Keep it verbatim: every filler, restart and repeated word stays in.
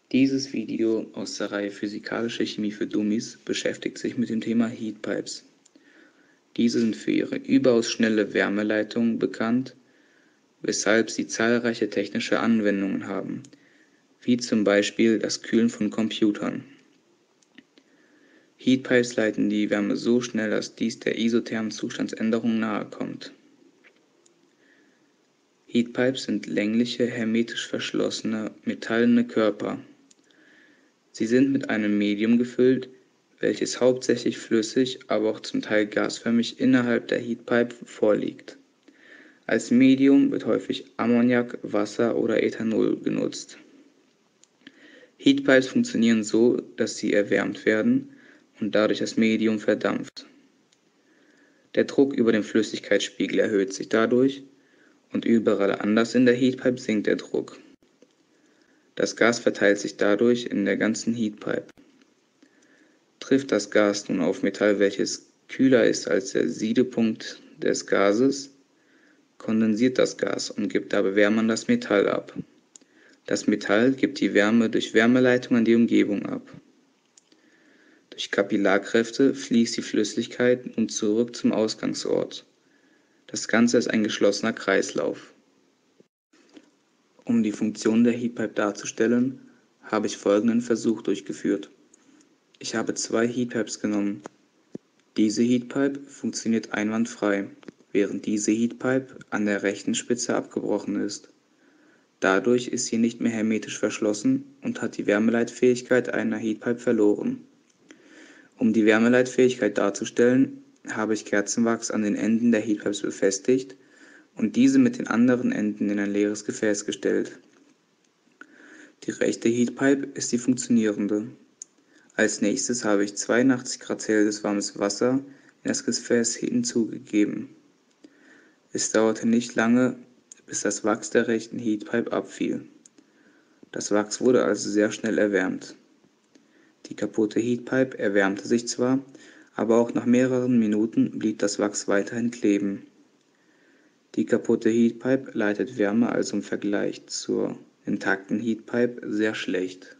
Dieses Video aus der Reihe Physikalische Chemie für Dummies beschäftigt sich mit dem Thema Heatpipes. Diese sind für ihre überaus schnelle Wärmeleitung bekannt, weshalb sie zahlreiche technische Anwendungen haben, wie zum Beispiel das Kühlen von Computern. Heatpipes leiten die Wärme so schnell, dass dies der isothermen Zustandsänderung nahe kommt. Heatpipes sind längliche, hermetisch verschlossene, metallene Körper. Sie sind mit einem Medium gefüllt, welches hauptsächlich flüssig, aber auch zum Teil gasförmig innerhalb der Heatpipe vorliegt. Als Medium wird häufig Ammoniak, Wasser oder Ethanol genutzt. Heatpipes funktionieren so, dass sie erwärmt werden und dadurch das Medium verdampft. Der Druck über den Flüssigkeitsspiegel erhöht sich dadurch und überall anders in der Heatpipe sinkt der Druck. Das Gas verteilt sich dadurch in der ganzen Heatpipe. Trifft das Gas nun auf Metall, welches kühler ist als der Siedepunkt des Gases, kondensiert das Gas und gibt dabei Wärme an das Metall ab. Das Metall gibt die Wärme durch Wärmeleitung an die Umgebung ab. Durch Kapillarkräfte fließt die Flüssigkeit nun zurück zum Ausgangsort. Das Ganze ist ein geschlossener Kreislauf. Um die Funktion der Heatpipe darzustellen, habe ich folgenden Versuch durchgeführt. Ich habe zwei Heatpipes genommen. Diese Heatpipe funktioniert einwandfrei, während diese Heatpipe an der rechten Spitze abgebrochen ist. Dadurch ist sie nicht mehr hermetisch verschlossen und hat die Wärmeleitfähigkeit einer Heatpipe verloren. Um die Wärmeleitfähigkeit darzustellen, habe ich Kerzenwachs an den Enden der Heatpipes befestigt und diese mit den anderen Enden in ein leeres Gefäß gestellt. Die rechte Heatpipe ist die funktionierende. Als nächstes habe ich zweiundachtzig Grad Celsius warmes Wasser in das Gefäß hinzugegeben. Es dauerte nicht lange, bis das Wachs der rechten Heatpipe abfiel. Das Wachs wurde also sehr schnell erwärmt. Die kaputte Heatpipe erwärmte sich zwar, aber auch nach mehreren Minuten blieb das Wachs weiterhin kleben. Die kaputte Heatpipe leitet Wärme also im Vergleich zur intakten Heatpipe sehr schlecht.